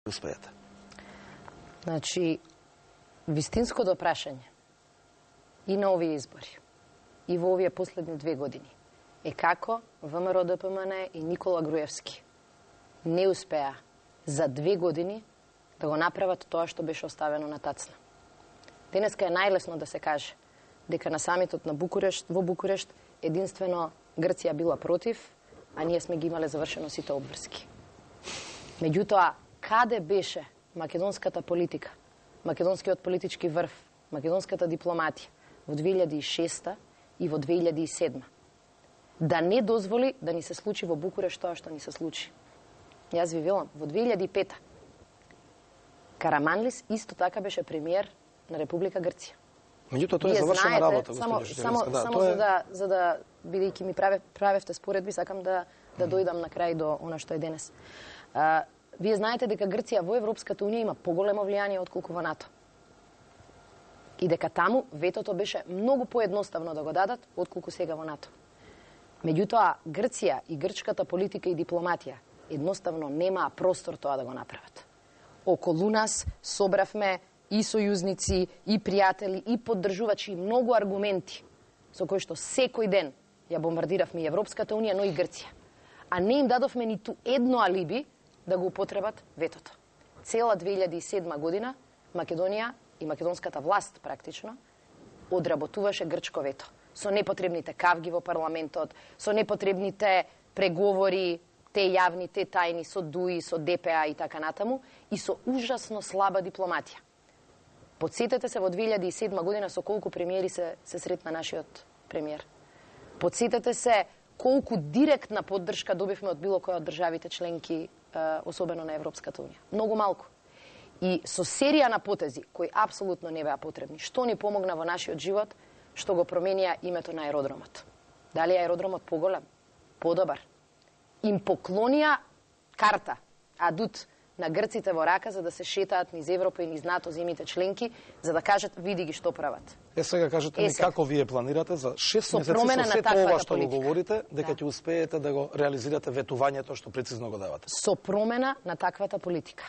успеете? Значи, вистинското прашање и на овие избори, и во овие последни 2 години, е како ВМРО ДПМН и Никола Груевски не успеа за 2 години да го направат тоа што беше оставено на тацна. Денеска е најлесно да се каже дека на самитот на во Букурешт единствено Грција била против, а ние сме ги имале завршено сите обврски. Меѓутоа, каде беше македонската политика, македонскиот политички врв, македонската дипломатија во 2006 и во 2007 да не дозволи да ни се случи во Букурешт тоа што ни се случи? Јас ви велам, во 2005 Караманлис исто така беше премиер на Република Грција. Меѓутоа, тоа е завршена работа, само да, за да бидејќи ми правевте споредби, сакам да дојдам на крај до она што е денес. Вие знаете дека Грција во Европската унија има поголемо влијание отколку во НАТО. И дека таму ветото беше многу поедноставно да го дадат отколку сега во НАТО. Меѓутоа, Грција и грчката политика и дипломатија едноставно немаа простор тоа да го направат. Околу нас собравме и сојузници, и пријатели, и поддржувачи, многу аргументи со кои што секој ден ја бомбардиравме и Европската унија, но и Грција. А не им дадовме ниту едно алиби да го употребат ветото. Цела 2007 година Македонија и македонската власт практично одработуваше грчко вето. Со непотребните кавги во парламентот, со непотребните преговори, те јавни, те тајни, со ДУИ, со ДПА и така натаму, и со ужасно слаба дипломатија. Подсетете се во 2007 година со колку премиери се сретна нашиот премиер. Подсетете се колку директна поддршка добивме од било која од државите членки, особено на Европската унија. Многу малку. И со серија на потези, кои апсолутно не беа потребни, што ни помогна во нашиот живот, што го променија името на аеродромот. Дали аеродромот поголем? Подобар. Им поклонија карта, адут на грците во рака за да се шетаат низ Европа и низ НАТО земите членки, за да кажат види ги што прават. Сега кажете ми како вие планирате за 6 месеци со сето ова што го говорите, дека ќе успеете да го реализирате ветувањето што прецизно го давате? Со промена на таквата политика.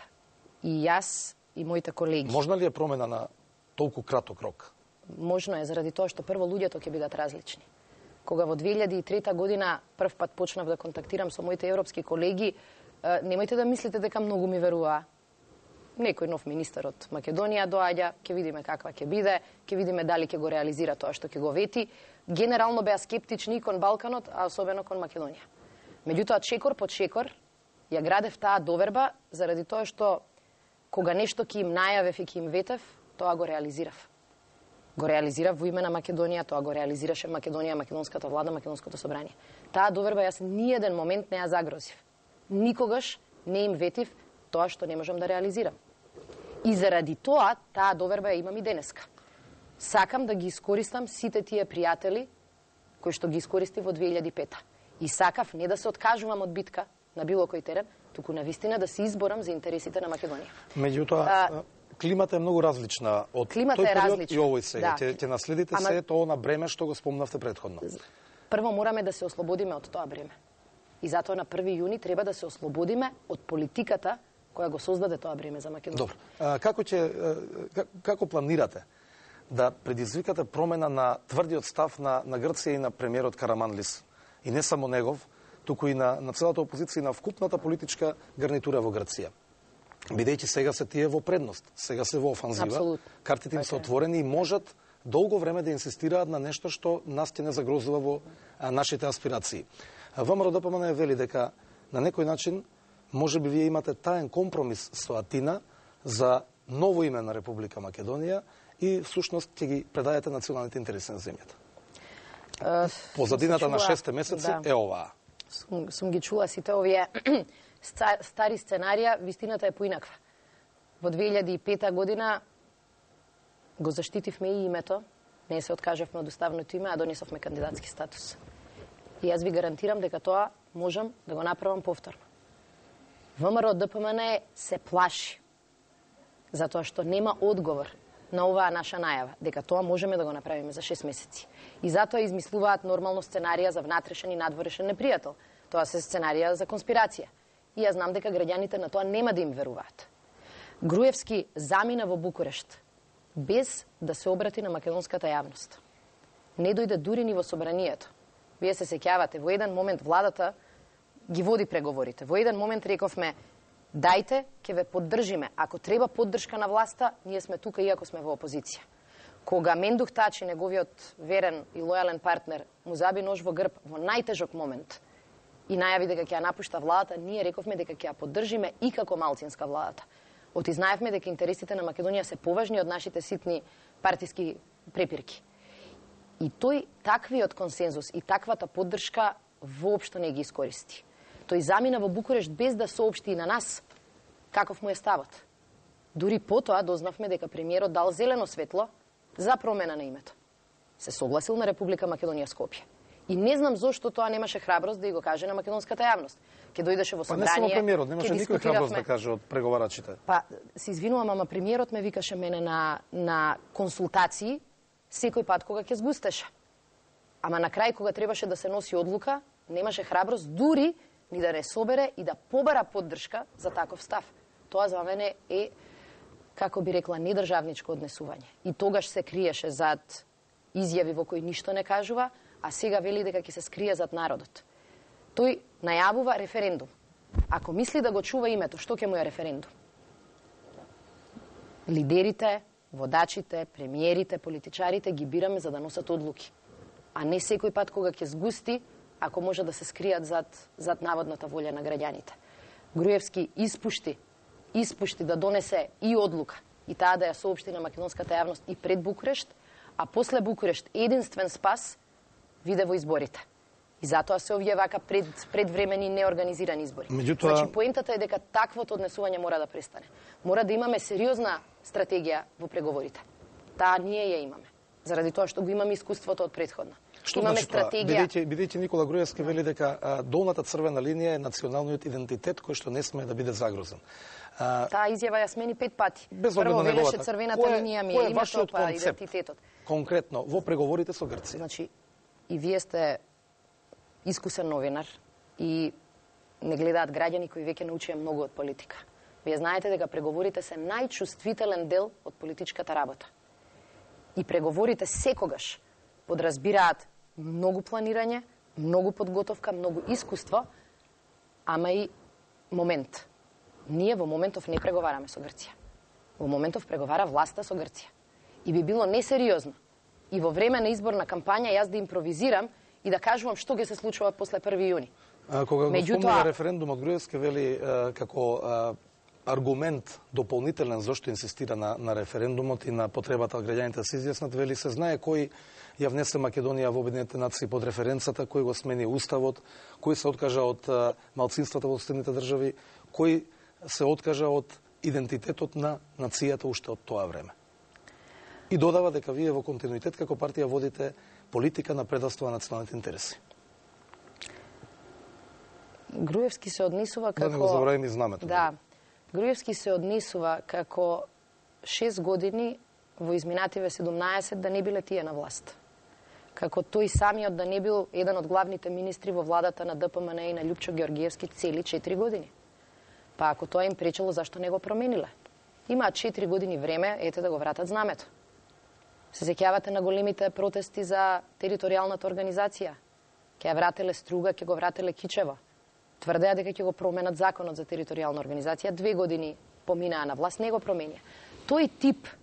И јас и моите колеги. Можна ли е промена на толку краток рок? Можно е, заради тоа што прво луѓето ќе бидат различни. Кога во 2003 година прв пат почнав да контактирам со моите европски колеги, немојте да мислите дека многу ми веруваа. Некој нов министер од Македонија доаѓа, ќе видиме каква ќе биде, ќе видиме дали ќе го реализира тоа што ќе го вети. Генерално беа скептични кон Балканот, а особено кон Македонија. Меѓутоа, чекор по чекор, ја градев таа доверба, заради тоа што кога нешто ќе им најавев и ќе им ветев, тоа го реализирав. Го реализирав во име на Македонија, тоа го реализираше Македонија, македонската влада, македонското собрание. Таа доверба јас ниеден момент не ја загрозив. Никогаш не им ветив тоа што не можам да реализирам. И заради тоа, таа доверба ја имам и денеска. Сакам да ги искористам сите тие пријатели кои што ги искористи во 2005. И сакав не да се откажувам од битка на било кој терен, туку навистина да се изборам за интересите на Македонија. Меѓутоа, климата е многу различна од тој период и овој сега. Ќе наследите се тоа на бреме што го спомнавте претходно. Прво мораме да се ослободиме од тоа бреме. И затоа на 1 јуни треба да се ослободиме од политиката која го создаде тоа бреме за Македонија. Добро. Како планирате да предизвикате промена на тврдиот став на Грција и на премиерот Караманлис? И не само негов, туку и на целата опозиција и на вкупната политичка гарнитура во Грција. Бидејќи сега се тие во предност, сега се во офанзива, Абсолютно. Картите им се отворени и можат долго време да инсистираат на нешто што нас ќе не загрозува во нашите аспирации. ВМРО ДПМН вели дека на некој начин може би вие имате таен компромис со Атина за ново име на Република Македонија и всушност ќе ги предадете националните интереси на земјата. Позадината на 6 месеци е оваа. Сум ги чула сите овие стари сценарија, вистината е поинаква. Во 2005 година го заштитивме и името, не се откажавме од уставното име, а донесовме кандидатски статус. И јас ви гарантирам дека тоа можам да го направам повторно. ВМРО ДПМН се плаши, затоа што нема одговор на оваа наша најава, дека тоа можеме да го направиме за 6 месеци. И затоа измислуваат нормално сценарија за внатрешен и надворешен непријател. Тоа се сценарија за конспирација. И јас знам дека граѓаните на тоа нема да им веруваат. Груевски замина во Букурешт без да се обрати на македонската јавност. Не дојде дури ни во собранието. Вие се сеќавате, во еден момент владата ги води преговорите. Во еден момент рековме, дајте, ќе ве поддржиме. Ако треба поддршка на власта, ние сме тука иако сме во опозиција. Кога Мендух Тачи, неговиот верен и лојален партнер, му заби нож во грб во најтежок момент и најави дека ќе ја напушта владата, ние рековме дека ќе ја поддржиме и како малцинска владата. Отизнаевме дека интересите на Македонија се поважни од нашите ситни партиски препирки. И тој таквиот консензус и таквата поддршка воопшто не ги искористи. Тој замина во Букурешт без да соопшти и на нас каков му е ставот. Дури потоа дознавме дека премиерот дал зелено светло за промена на името. Се согласил на Република Македонија Скопје. И не знам зошто тоа немаше храброст да го каже на македонската јавност. Ке дојдеше во собрание. Па не само премиерот, немаше никој храброст да каже од преговарачите. Па се извинувам, ама премиерот ме викаше мене на консултации секој пат кога ќе сгустеше. Ама на крај кога требаше да се носи одлука, немаше храброст дури ни да не собере и да побара поддршка за таков став. Тоа за мене е, како би рекла, недржавничко однесување. И тогаш се криеше зад изјави во кои ништо не кажува, а сега вели дека ќе се скрие зад народот. Тој најавува референдум. Ако мисли да го чува името, што ќе му е референдум? Лидерите, водачите, премиерите, политичарите ги бираме за да носат одлуки. А не секој пат кога ќе сгусти, ако може да се скријат зад наводната волја на граѓаните. Груевски испушти да донесе и одлука, и таа да ја соопшти на македонската јавност и пред Букурешт, а после Букурешт единствен спас виде во изборите. И затоа се овие вака предвремени неорганизирани избори. Меѓутоа... Значи, поентата е дека таквото однесување мора да престане. Мора да имаме сериозна стратегија во преговорите. Таа ние ја имаме. Заради тоа што го имаме искуството од претходна. Што имаме стратегија... Бидејќи Никола Груевски вели дека долната црвена линија е националниот идентитет кој што не смее да биде загрозен. Таа изјава ја смени 5 пати. Прво велеше црвената линија ми е името, па идентитетот. Конкретно во преговорите со Грција. Значи, и вие сте искусен новинар и не гледаат граѓани кои веќе научија многу од политика. Вие знаете дека преговорите се најчувствителен дел од политичката работа. И преговорите секогаш подразбираат многу планирање, многу подготовка, многу искуство, ама и момент. Ние во моментов не преговараме со Грција. Во моментов преговара власта со Грција. И би било несериозно и во време на изборна кампања јас да импровизирам и да кажувам што ќе се случува после 1 јуни. Кога го спомнува референдумот, Груевски вели како аргумент дополнителен зашто инсистира на референдумот и на потребата од граѓаните да се изјаснат, вели се знае кој ја внесе Македонија во Обединетите нации под референцата, кој го смени уставот, кој се откажа од малцинствата во соседните држави, кој се откажа од идентитетот на нацијата уште од тоа време. И додава дека вие во континуитет како партија водите политика на предавство на националните интереси. Груевски се однесува како... Да не го забравим и знамето. Да. Груевски се однесува како 6 години во изминативе 17 да не биле тие на власт. Како тој самиот да не бил еден од главните министри во владата на ДПМН и на Љупчо Георгиевски цели 4 години. Па ако тоа им пречело, зашто не го промениле? Имаат 4 години време, ете да го вратат знамето. Се сеќавате на големите протести за територијалната организација. Ке ја врателе Струга, ке го врателе Кичево. Тврдеа дека ќе го променат законот за територијална организација. 2 години поминаа на власт, не го променија. Тој тип